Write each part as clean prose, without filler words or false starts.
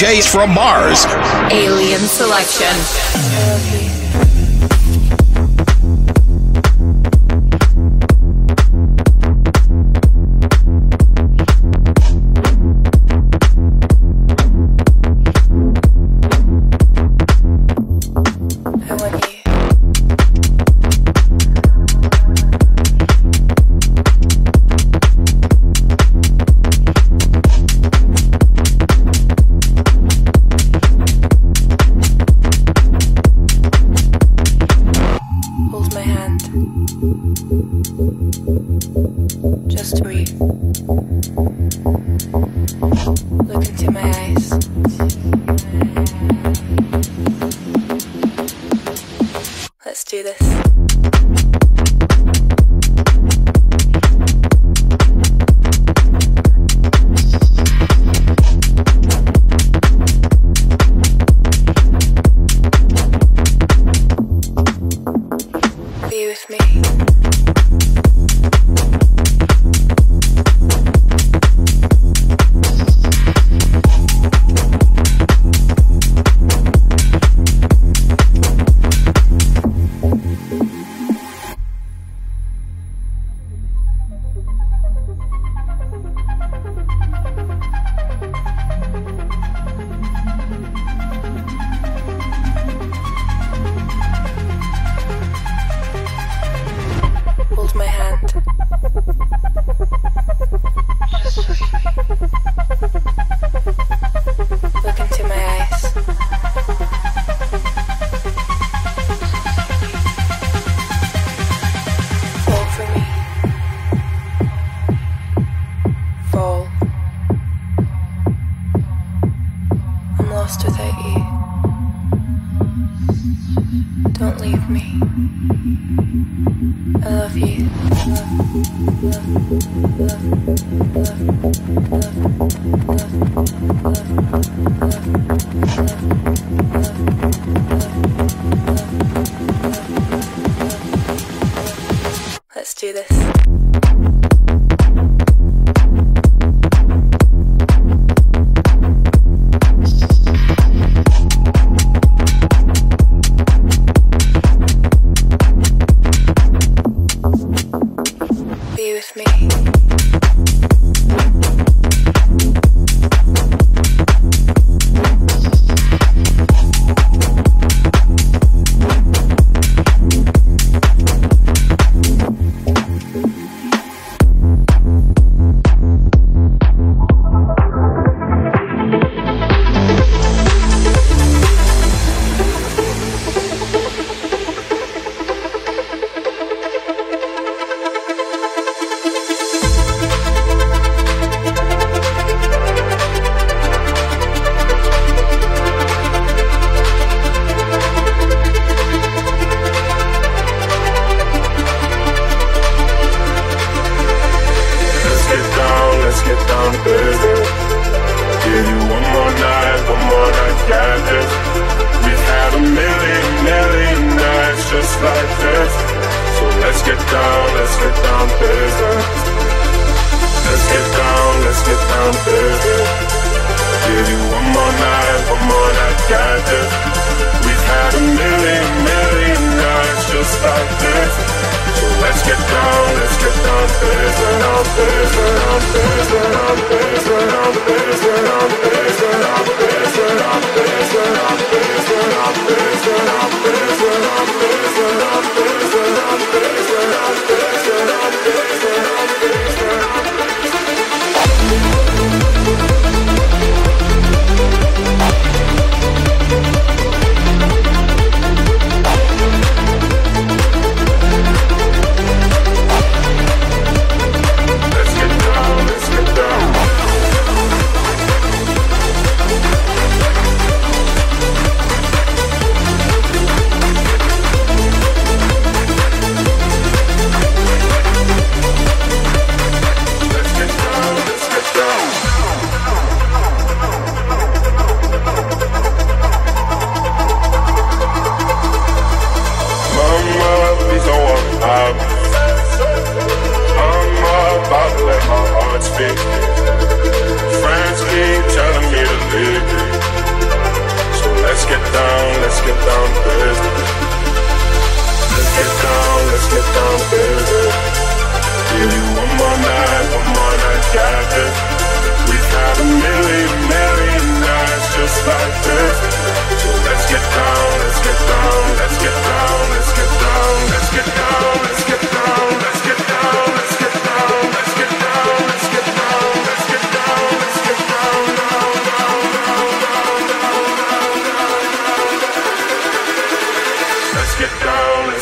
DJs from Mars. Alien selection.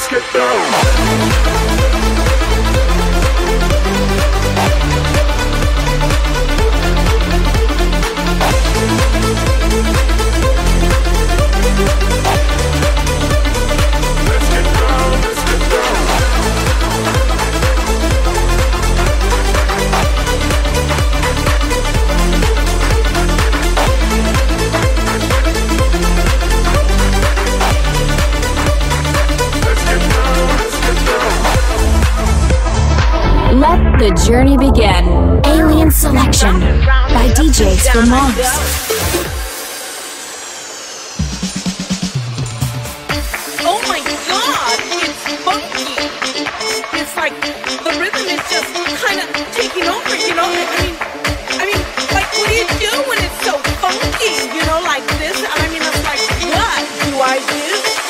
let's get down. Let the journey begin. Alien Selection by DJs from Mars. Oh my God, it's funky. It's like the rhythm is just kind of taking over, you know? I mean, like what do you do when it's so funky? You know, like this? I mean, it's like, what do I do?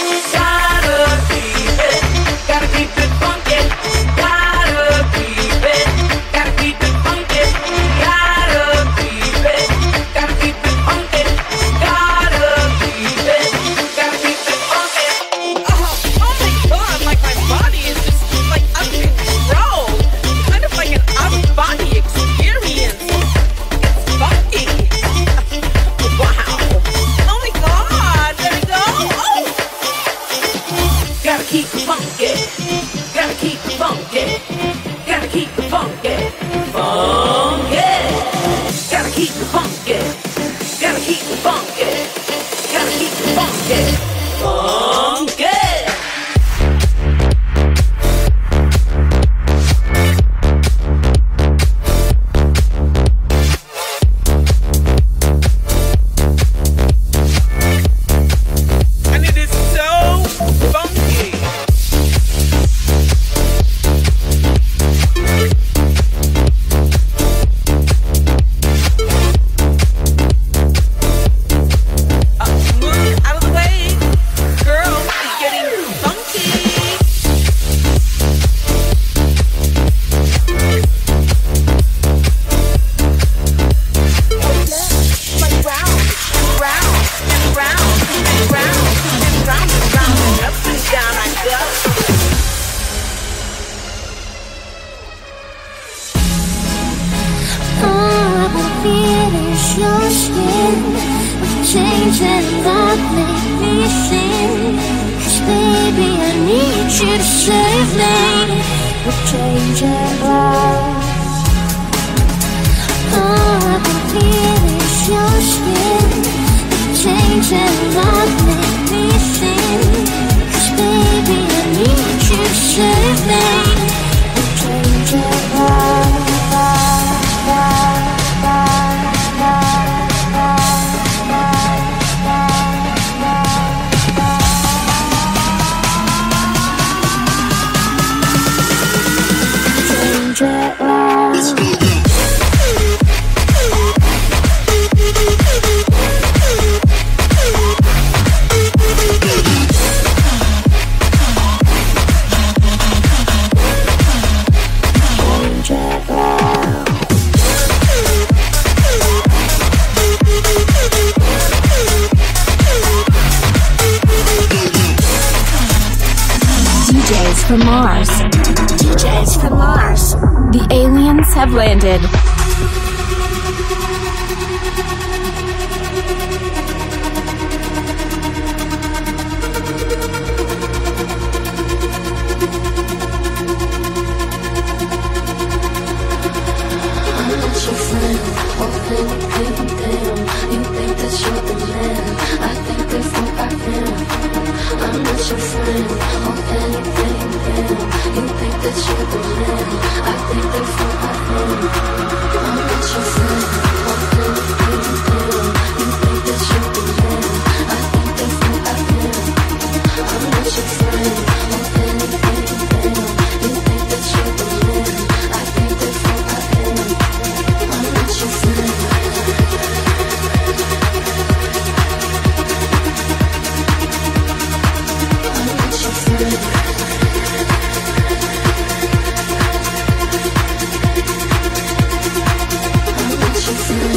Gotta keep it funky. Gotta keep it. Gotta keep it funky. Gotta keep it. Gotta keep it funky. Gotta keep it. Gotta keep it funky. Oh my God, like my body is just like out of control. Kind of like an out-of-body experience. It's funky. Wow. Oh my God, there we go. Oh. Gotta keep it funky. Gotta keep it funky. Gotta keep it funky. Funky. Gotta keep it funky. Gotta keep it funky. Gotta keep it funky. Funky. And it is so funky. Move out of the way. Girl is getting funky. Like round and round and round and round and round and round and up and down I go. All I feel is your skin. We're changing that make me sing. 'Cause baby, I need you to save me. We're changing lives. All I feel is your skin. We're changing that make me sing. 'Cause baby, I need you to save me. We're changing lives. DJs from Mars. DJs from Mars. The aliens have landed. Friend.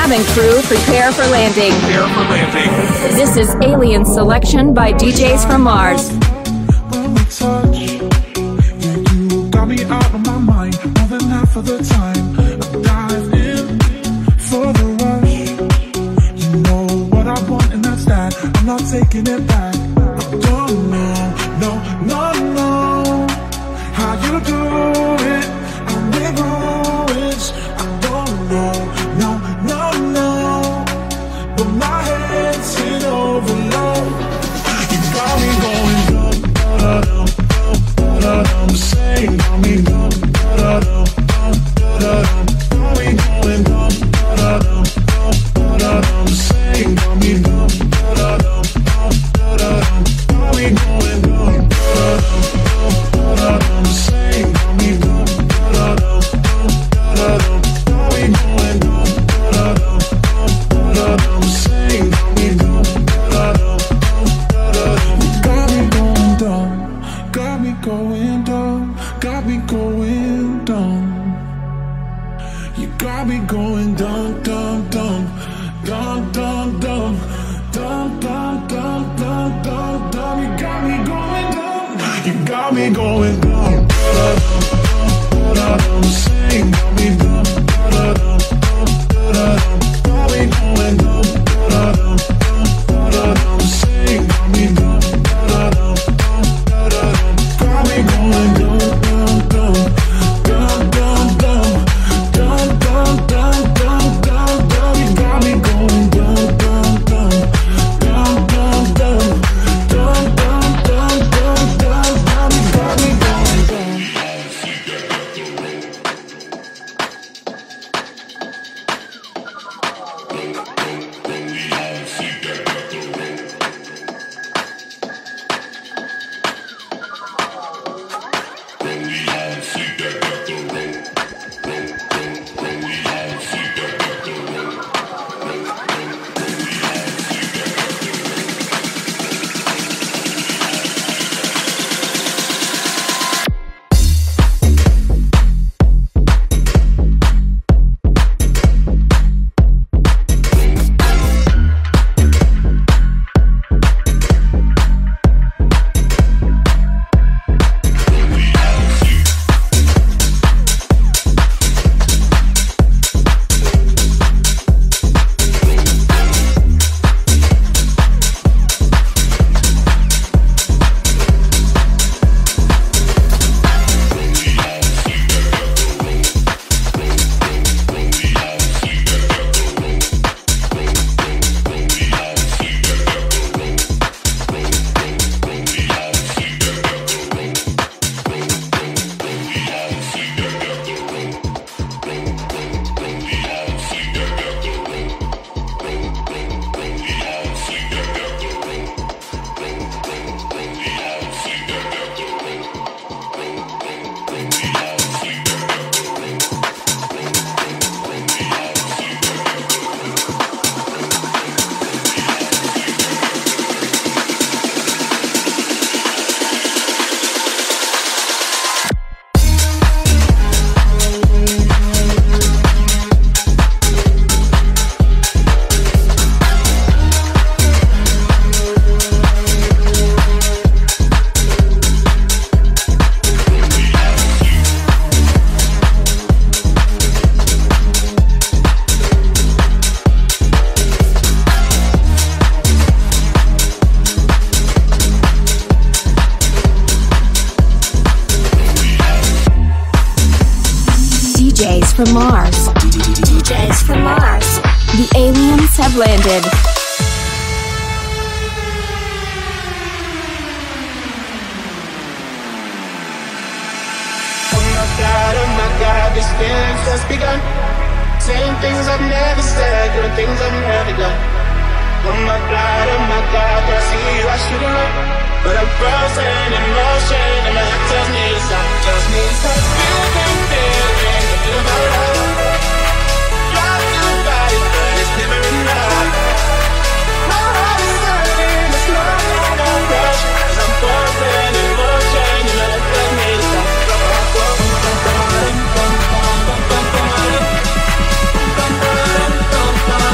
Cabin crew, prepare for landing. This is Alien Selection by DJs from Mars. When we touch, yeah, you got me out of my mind more than half of the time. I dive in for the rush. You know what I want and that's that. I'm not taking it back. I don't know, no, how you do it. I'm egoist. I don't know, no, but my head's in overload. You got me going dumb, da-da-dum, da-da-dum, saying got me dumb, da-da-dum, da-da-dum, got me going dumb, da-da-dum, da-da-dum, saying got me dumb, da-da-dum, da-da-dum, got me going dumb, da-da-dum, da-da-dum, saying got me dumb, da-da-dum, da-da-dum, got me going dumb, da-da-dum, da-da-dum, saying got me dumb, da-da-dum. Got me going dumb, got me going dumb. You got me going dumb, dumb, dumb, dumb, dumb, dumb, dumb, dumb, dumb, dumb, dumb, dumb. You got me going dumb, you got me going dumb. Da-da-dum, saying got me dumb, da-da-dum, da-da-dum, got me going dumb, da-da-dum, da-da-dum, saying got me dumb, da-da-dum. Got me going dumb, dumb, dumb, dumb, dumb, dumb, dumb, dumb, dumb, dumb, dumb. You got me going dumb, dumb, dumb, dumb, dumb, dumb, dumb, dumb, dumb, dumb, dumb, dumb. You got me going dumb. DJs from Mars. DJs from Mars. The aliens have landed. Oh my God, this feeling's just begun. Saying things I've never said, doing things I've never done. Oh my God, I see you, I should have run. But I'm frozen in motion, and my heart tells me to stop. Tells me to stop feeling about love. Try to fight it, but it's never enough. My heart is hurting, it's not like I'm rush. 'Cause I'm frozen in motion, and my heart tells me to stop. Bum, bum, bum, bum, bum, bum, bum, bum, bum, bum, bum, bum, bum, bum, bum.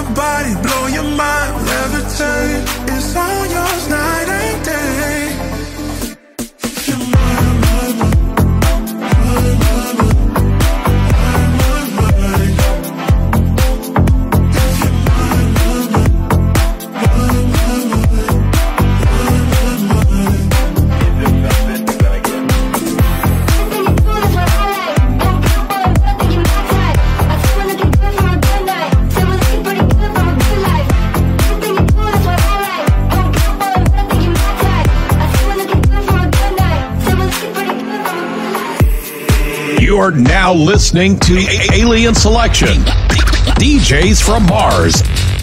your body, blow your mind, levitate. It's all yours night and day. You're mine, mine, mine, mine, mine, mine. You're now listening to Alien Selection, DJs from Mars.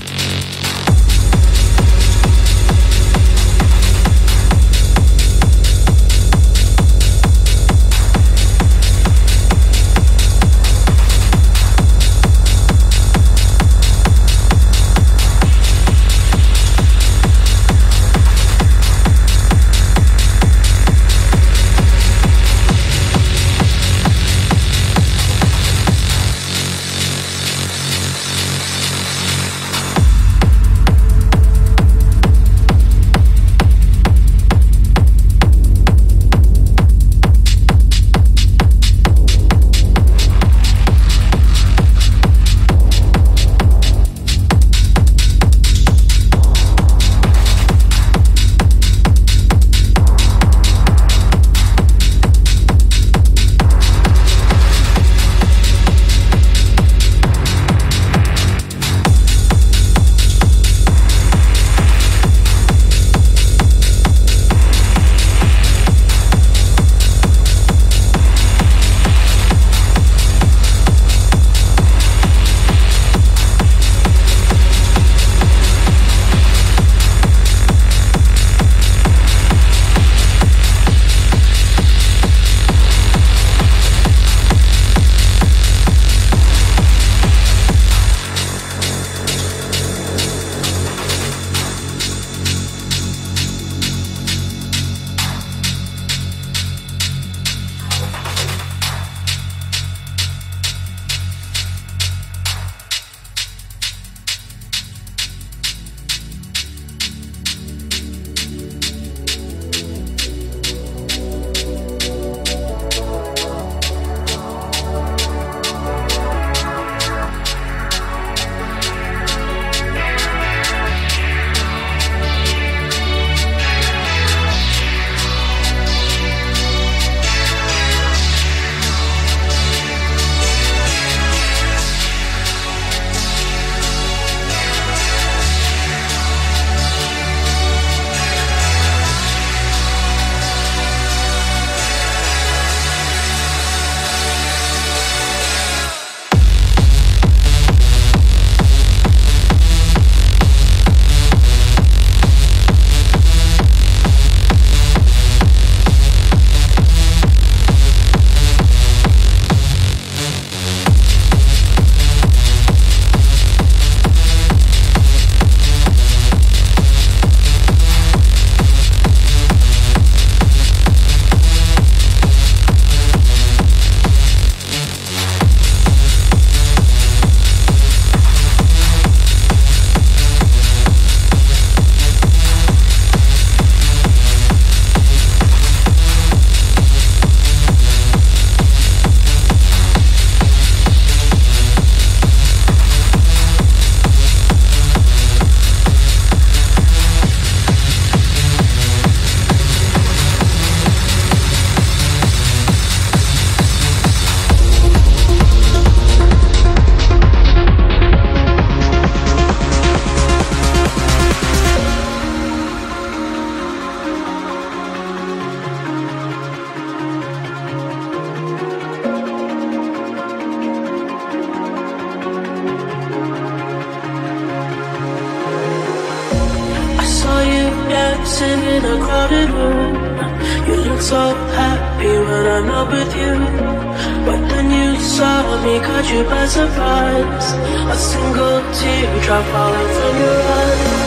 dancing in a crowded room. You look so happy when I'm not with you, but then you saw me, caught you by surprise. A single teardrop falling from your eyes.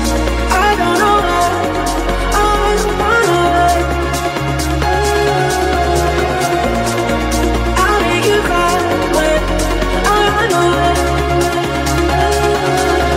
I don't know why I was run away. I'll make you cry when I run away.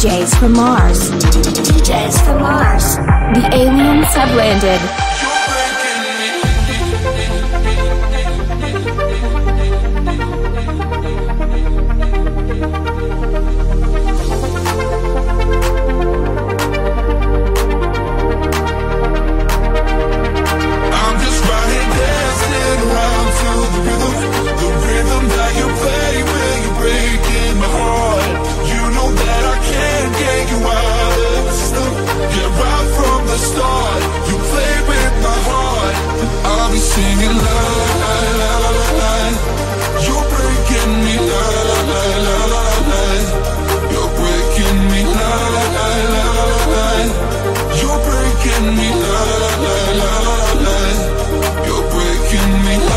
DJs from Mars. DJs from Mars. The aliens have landed. I'm just riding, dancing around to the rhythm that you play when you're breaking my heart. You know that I can't get you out of the system. Yeah, right from the start, you play with my heart. I'll be singing la la la la la la. You're breaking me la la la la la la. You're breaking me la la la la la la. You're breaking me la la la la la. You're breaking me la.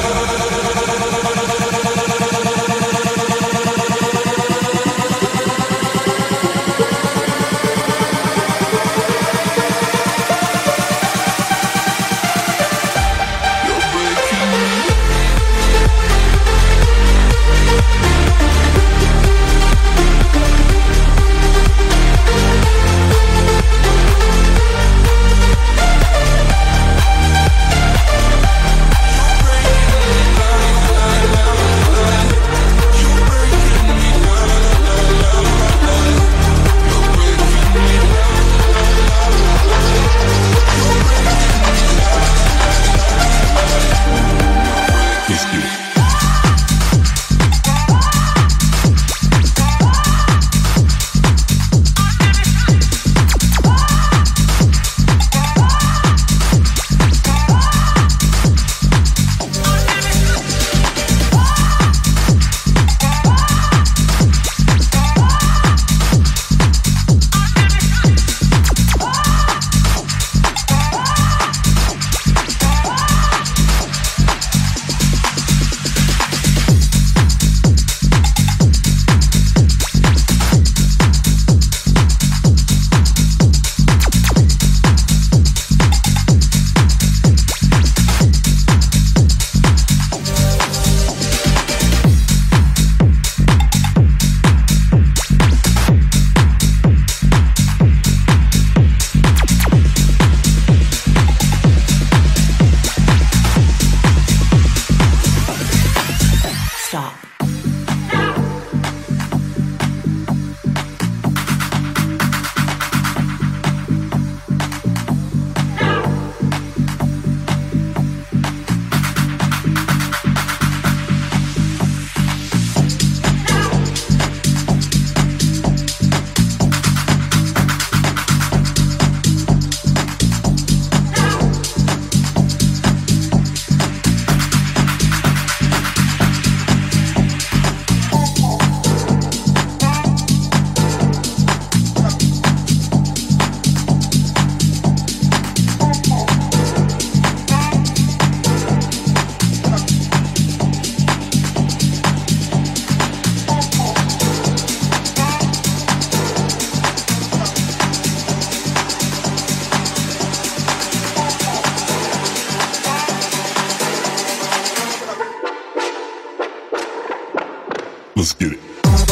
Let's get it.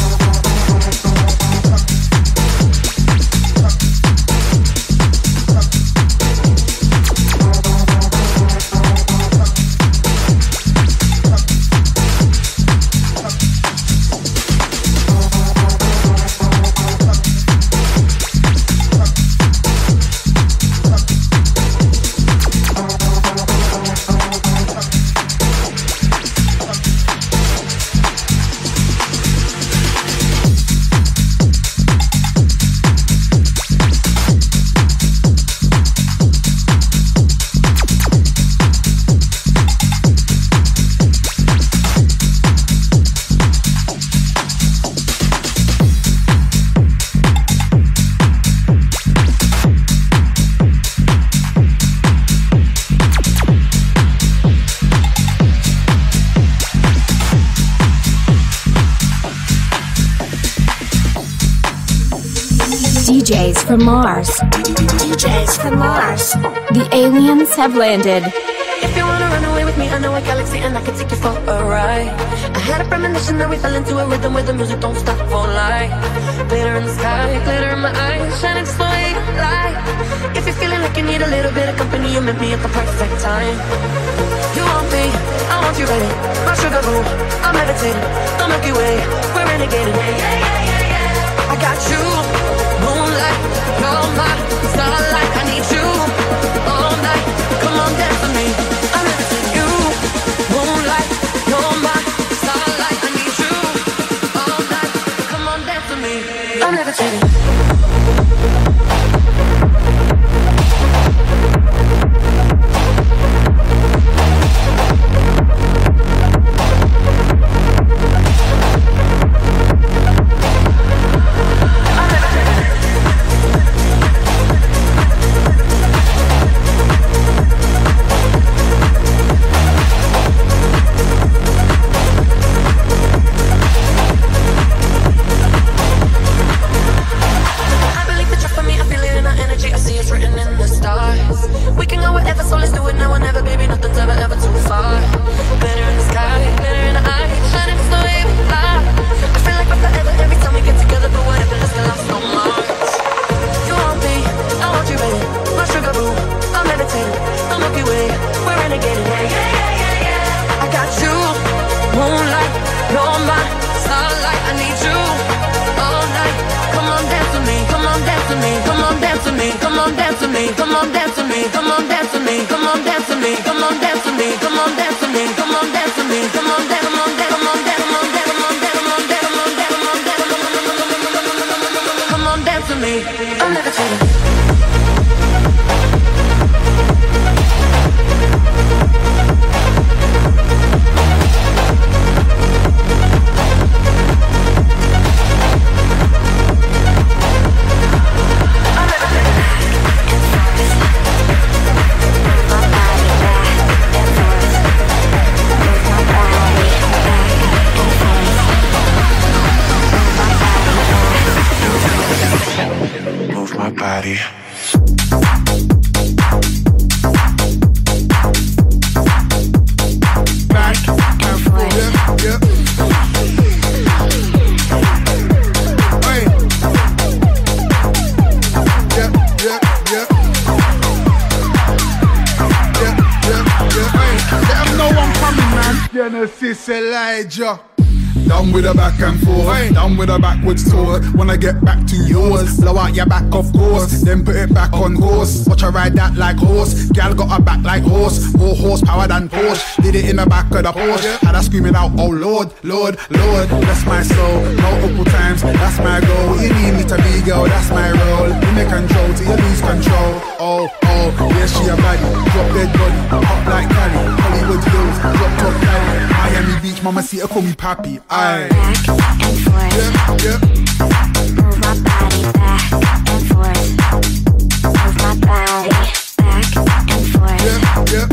DJs from Mars. DJs from Mars. The aliens have landed. If you wanna run away with me, I know a galaxy and I can take you for a ride. I had a premonition that we fell into a rhythm where the music don't stop for life. Glitter in the sky, glitter in my eyes, shining so light. If you're feeling like you need a little bit of company, you met me at the perfect time. You want me, I want you, baby. My sugar boo, I'm levitating. The Milky Way, we're renegading. I got you, moonlight, you're my starlight. I need you all night. Come on, dance with me. I'm levitating. You, moonlight, you're my starlight. I need you all night. Come on, dance with me. I'm levitating. Genesis Elijah. Down with a back and forth, down with a backwards tour. Wanna get back to yours, blow out your back of course, then put it back on course. Watch her ride that like horse, gal got her back like horse. More horsepower than Porsche, did it in the back of the Porsche. Had her screaming out, oh Lord, Lord, Lord. Bless my soul, multiple times, that's my goal. You need me to be girl, that's my role. In the control till you lose control. Oh, oh, yeah she a baddie, drop dead body, hot like Cali. Hollywood Hills, drop top Cali. Miami Beach, mama see her call me papi. Aye. Back and forth. Yeah, yeah. Move my body back and forth. Move my body back and forth. Yeah, yeah.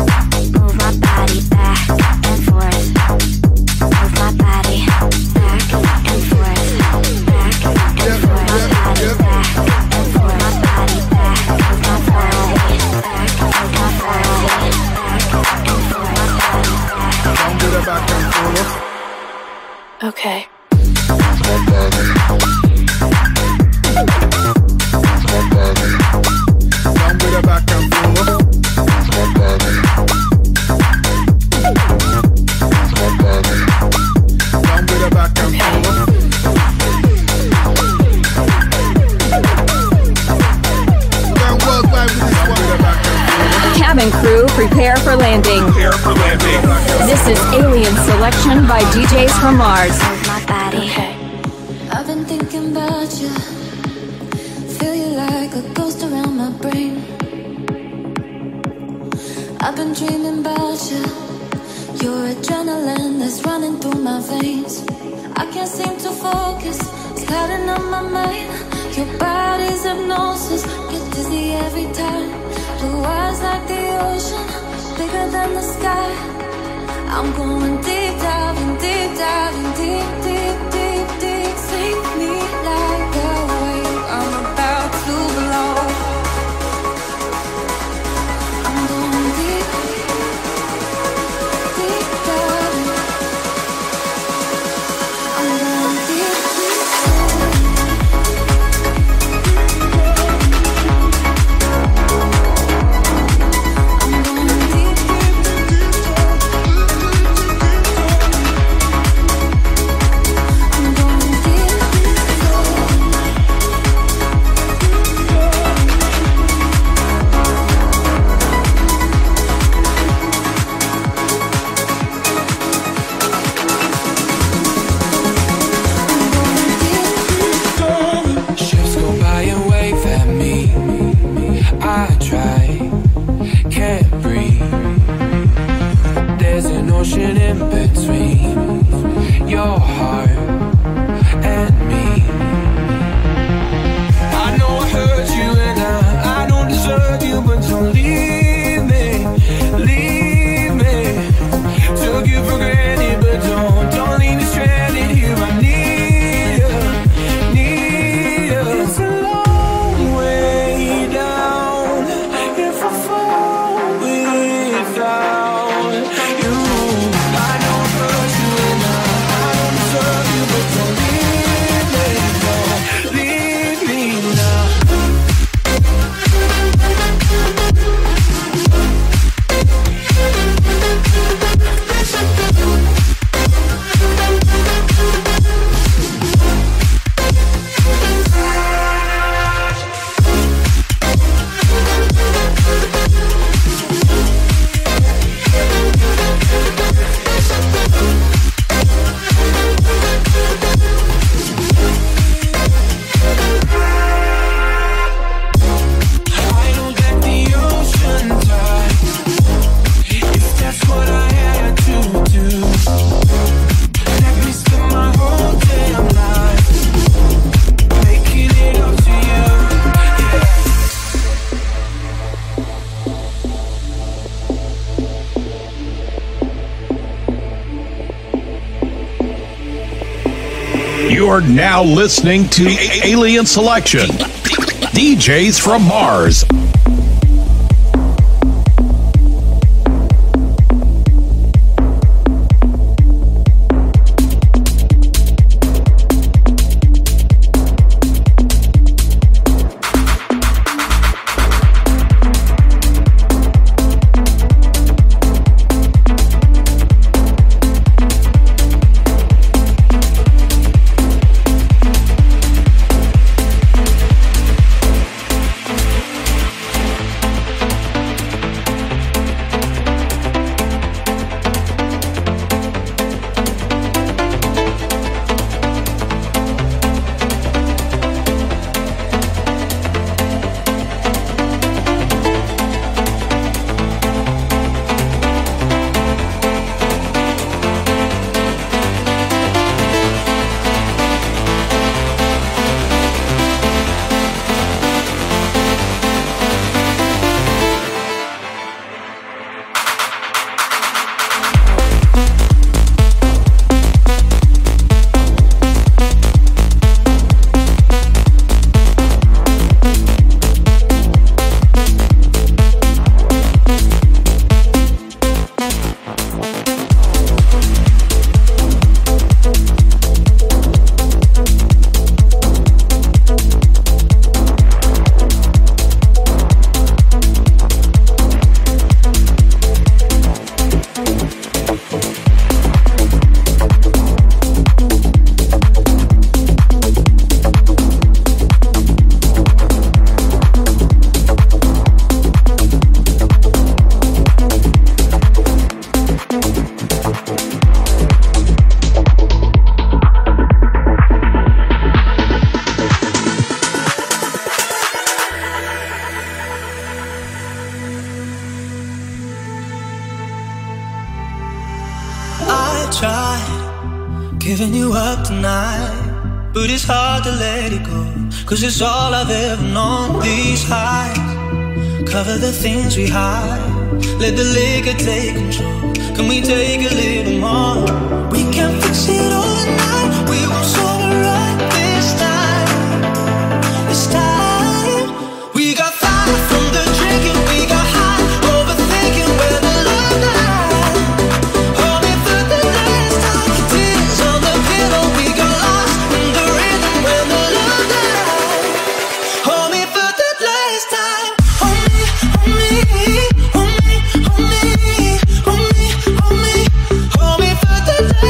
Move my body back and forth. Move my body back and forth. Back and forth. My body back and forth. My body back. Move my body back. Move my body back and forth. My body back. Down to the back and forth. Okay. Down with a back and forth. Down with a back and forth. We're going worldwide with this one. With a back and forth. Cabin crew, prepare for landing. Prepare for landing. This is Alien Selection by DJs from Mars. Move my body. I've been thinking about you. Feel you like a ghost around my brain. I've been dreaming about you. Your adrenaline that's running through my veins. I can't seem to focus. It's clouding up my mind. Your body's hypnosis. Get dizzy every time. Blue eyes like the ocean, bigger than the sky. I'm going deep diving, deep diving, deep, deep, deep, deep. Save me like a wave. I'm about to blow. I'm going deep, deep diving. heart and me. I know I hurt you and I don't deserve you, but don't leave me, leave me. Took you for granted, but don't leave me stranded here. I need you, need you. It's a long way down if I fall without you. I know I hurt you and I don't deserve you, but don't leave me, don't leave me now. I don't let the ocean tide, if that's what I had to do. Let me spend my whole damn life making it up to you. You are now listening to Alien Selection. DJs from Mars. tried giving you up tonight, but it's hard to let it go, 'cause it's all I've ever known. These highs cover the things we hide. Let the liquor take control. Can we take a little more? We can fix it overnight. We won't sober up this time. This time we got fire from the drinking. We got high overthinking where the love lies. Hold me for the last time. Tears on the pillow. We got lost in the rhythm when the love dies. Hold me for the last time. Hold me, hold me, hold me, hold me, hold me, hold me, hold me for the last time.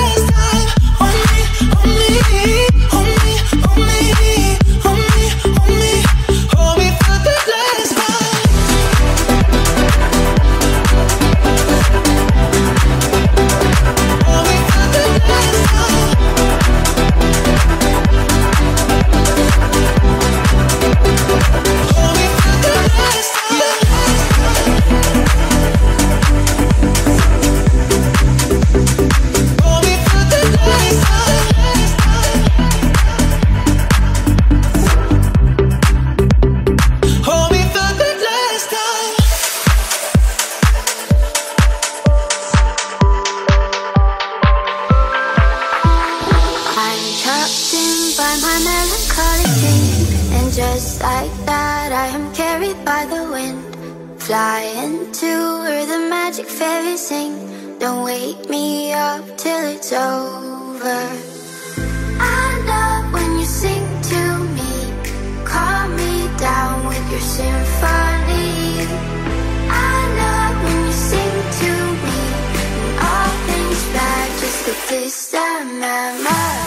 trapped in by my melancholy dream, and just like that I am carried by the wind, flying to where the magic fairies sing. Don't wake me up till it's over. I love when you sing to me, calm me down with your symphony. I love when you sing to me, and all things bad, just a distant memory.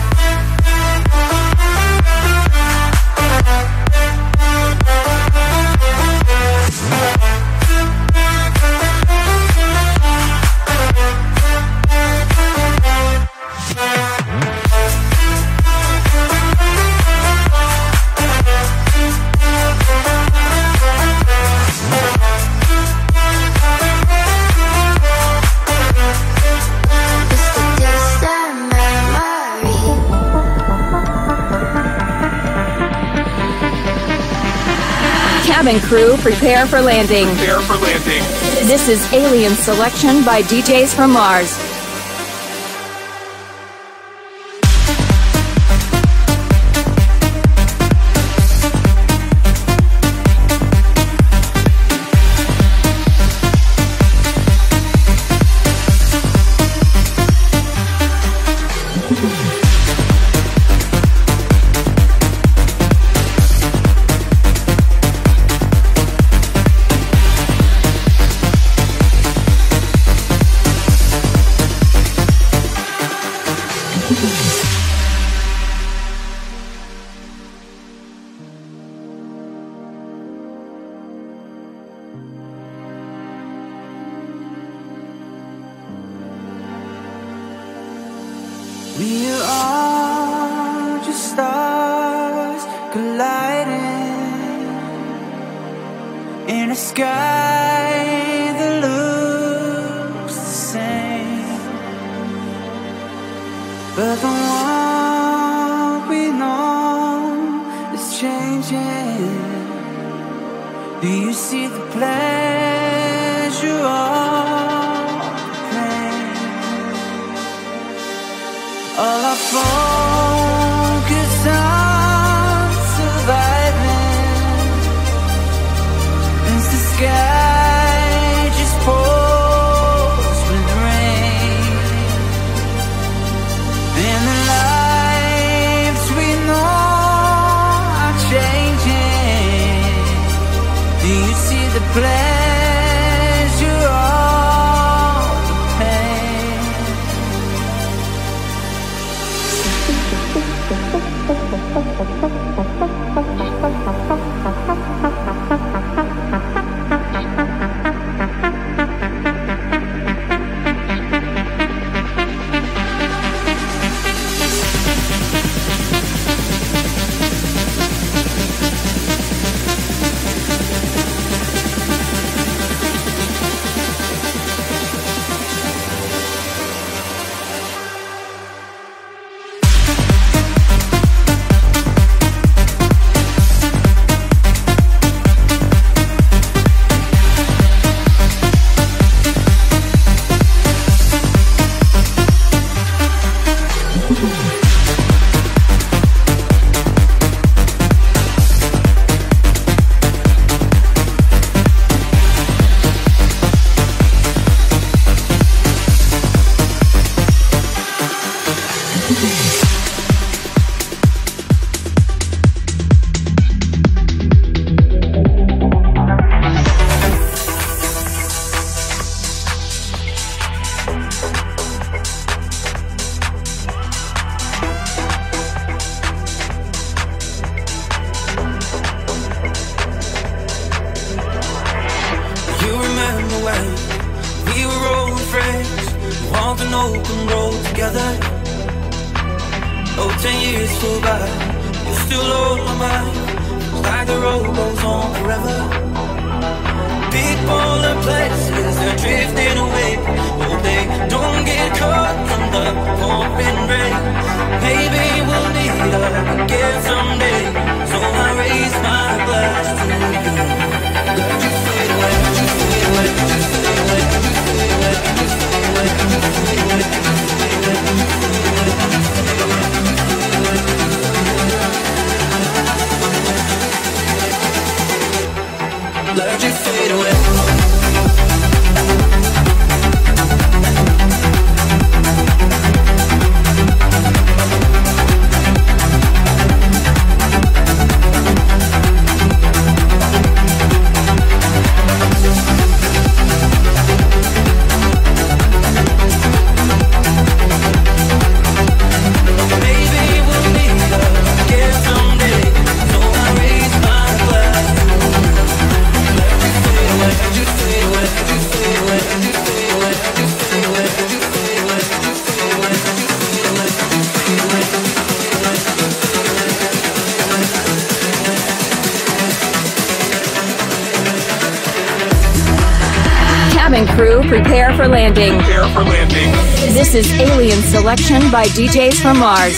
Cabin crew, prepare for landing. Prepare for landing. This is Alien Selection by DJs from Mars. We are just stars colliding in a sky that looks the same, but the one we know is changing. Do you see the pleasure of the pain? All our focus on surviving as the sky just pours with rain, and the lives we know are changing. Do you see the pleasure of the pain? crew, prepare for landing. Prepare for landing. This is Alien Selection by DJs from Mars.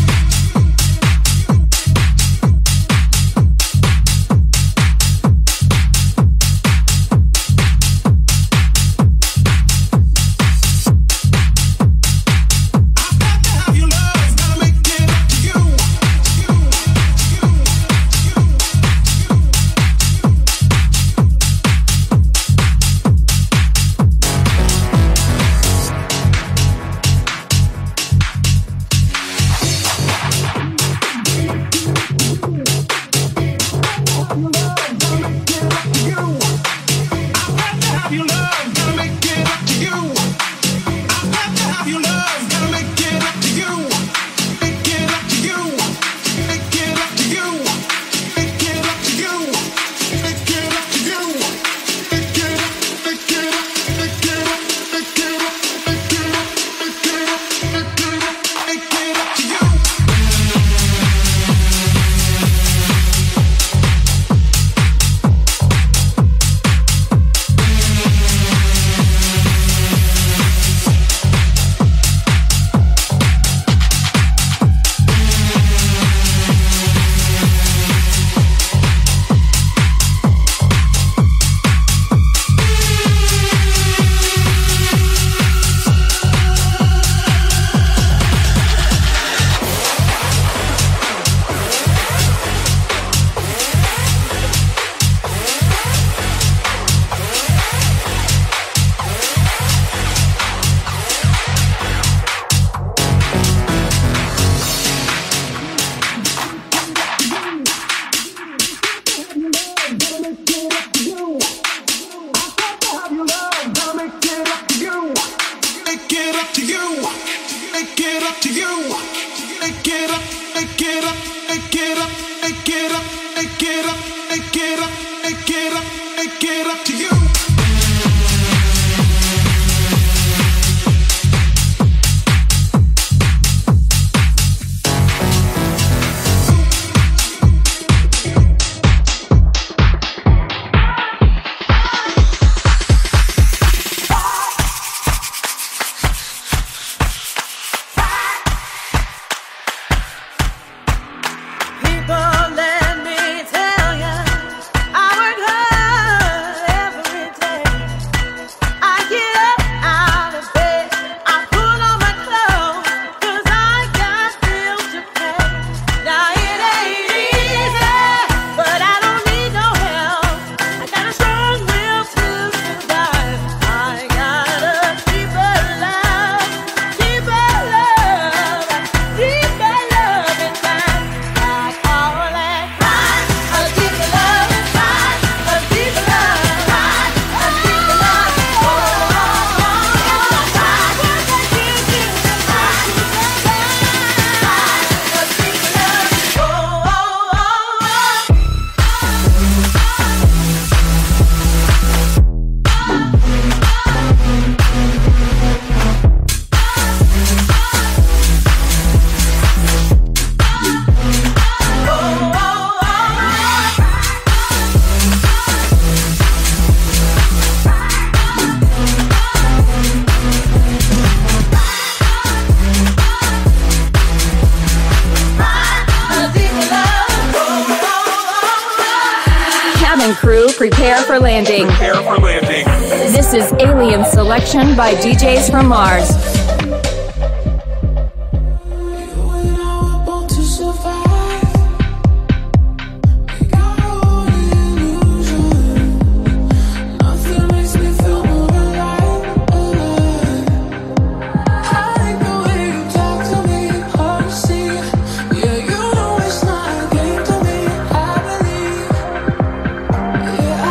Crew, prepare for landing. Prepare for landing. This is Alien Selection by DJs from Mars.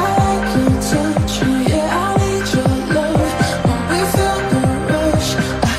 Touch me, yeah, I need your love. When we feel the rush,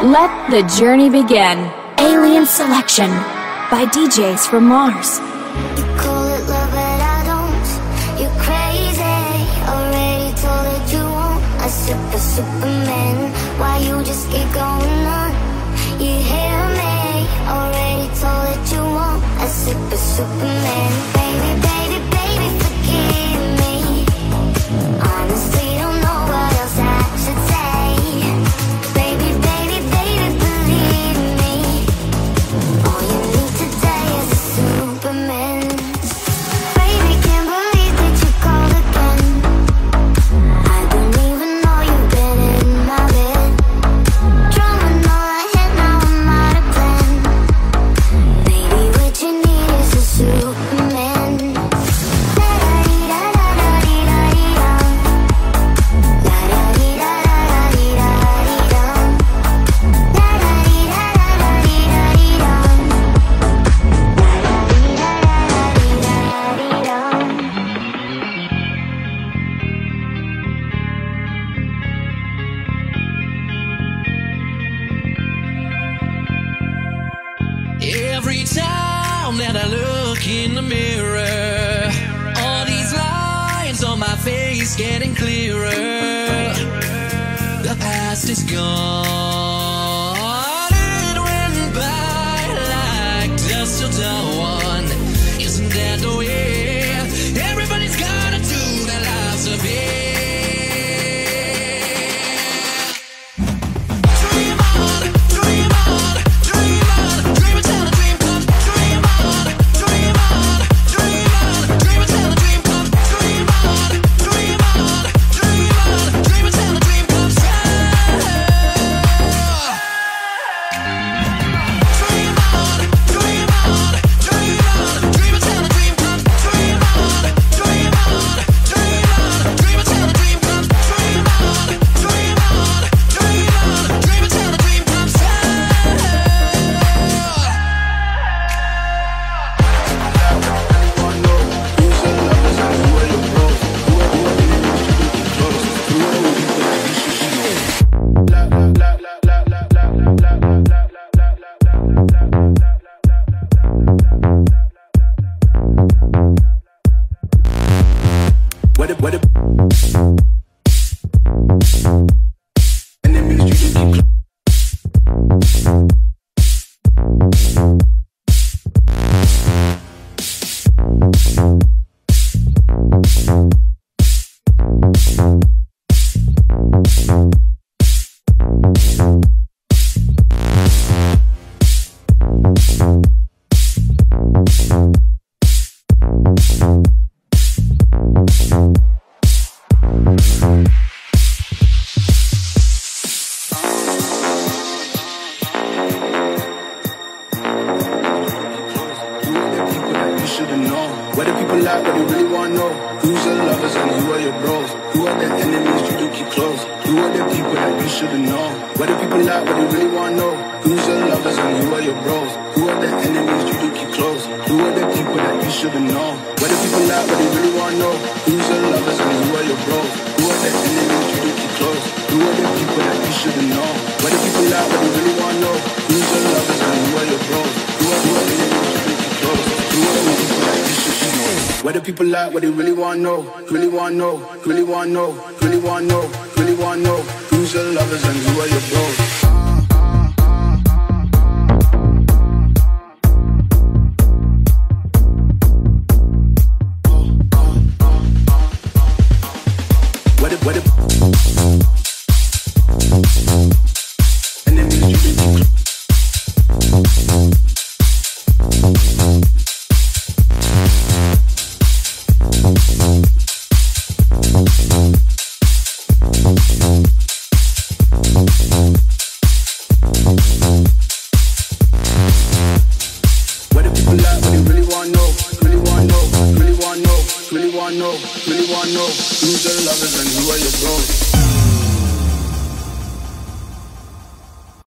Let the journey begin. Alien Selection by DJs from Mars. You call it love, but I don't. You're crazy. Already told that you won't. A superman. Why you just keep going on? You hear me? Already told that you won't. A superman. Baby, baby, baby, forgive me. Honestly, don't know what else I should say. Baby, baby, baby, believe me. All you need today is a superman. Baby, can't believe that you called again. I don't even know you've been in my bed. Drumming all ahead, now I'm out of plan. Baby, what you need is a superman. Every time that I look in the mirror, all these lines on my face getting clearer. The past is gone. It went by like dust till dawn. Isn't that the way everybody's gotta do their lives a bit? What do people like? What they really want to know? Really want to know? Really want to know? Really want to know? Really want to know? Who's your lovers and who are your bros? Really wanna know who's your lovers and who are your bros?